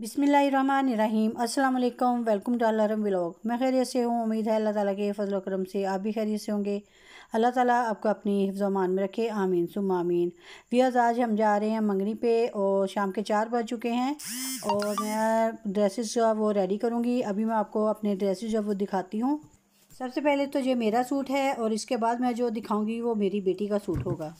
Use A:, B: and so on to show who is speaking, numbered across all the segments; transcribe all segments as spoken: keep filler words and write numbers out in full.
A: बिस्मिल्लाहिर्रहमानिर्रहीम। अस्सलाम वालेकुम। Welcome to Al Aram vlog. मैं खैरियत से हूँ। उम्मीद है अल्लाह ताला के फजल करम से आप भी खैरियत से होंगे। अल्लाह ताला आपको अपनी हिफ्ज़ मान में रखे, आमीन सुम्मा आमीन। व्यूअर्स, आज हम जा रहे हैं मंगनी पे और शाम के चार बज चुके हैं और मैं ड्रेसेस जो है वो रेडी करूँगी। अभी मैं आपको अपने ड्रेसेस जो वो दिखाती हूँ। सबसे पहले तो ये मेरा सूट है और इसके बाद मैं जो दिखाऊँगी वो मेरी बेटी का सूट होगा।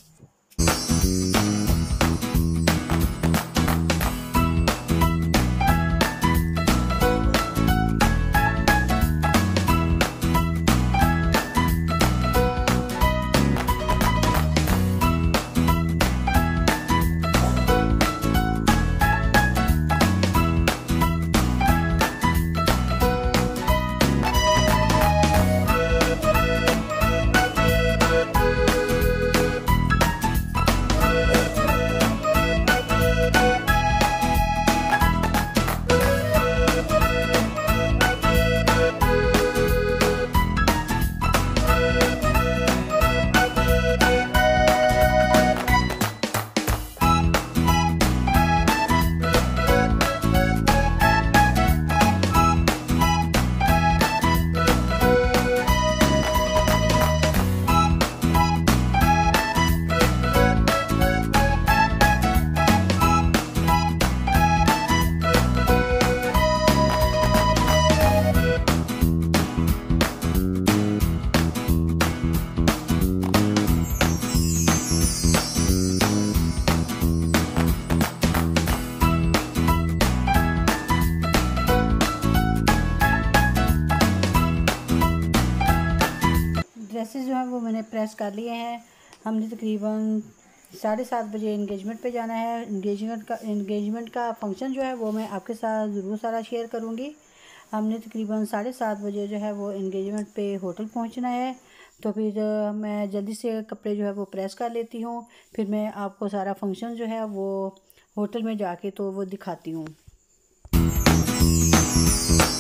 A: ड्रेसेस जो है वो मैंने प्रेस कर लिए हैं। हमने तकरीबन साढ़े सात बजे इंगेजमेंट पे जाना है। इंगेजमेंट का इंगेजमेंट का फंक्शन जो है वो मैं आपके साथ ज़रूर सारा शेयर करूँगी। हमने तकरीबन साढ़े सात बजे जो है वो इंगेजमेंट पे होटल पहुँचना है, तो फिर मैं जल्दी से कपड़े जो है वो प्रेस कर लेती हूँ। फिर मैं आपको सारा फंक्शन जो है वो होटल में जाके तो वो दिखाती हूँ।